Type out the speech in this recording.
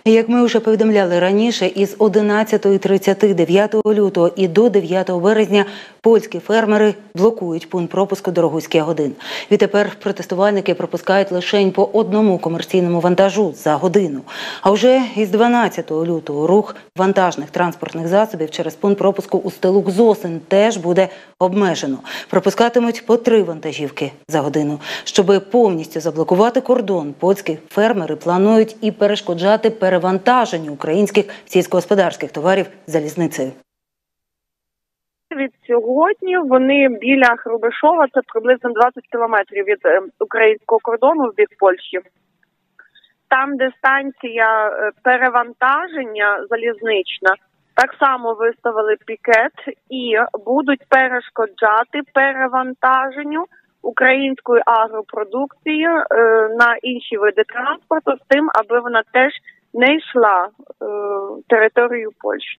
Як ми вже повідомляли раніше, із 11:30 9 лютого і до 9 березня польські фермери блокують пункт пропуску Дорогуський Ягодин. Відтепер протестувальники пропускають лише по одному комерційному вантажу за годину. А вже із 12 лютого рух вантажних транспортних засобів через пункт пропуску Устилук-Зосин теж буде обмежено. Пропускатимуть по 3 вантажівки за годину. Щоби повністю заблокувати кордон, польські фермери планують і перешкоджати перевантаженню українських сільськогосподарських товарів залізницею. Від сьогодні вони біля Хрубишова, це приблизно 20 кілометрів від українського кордону в бік Польщі. Там, де станція перевантаження залізнична, так само виставили пікет і будуть перешкоджати перевантаженню української агропродукції на інші види транспорту з тим, аби вона теж не йшла територію Польщі.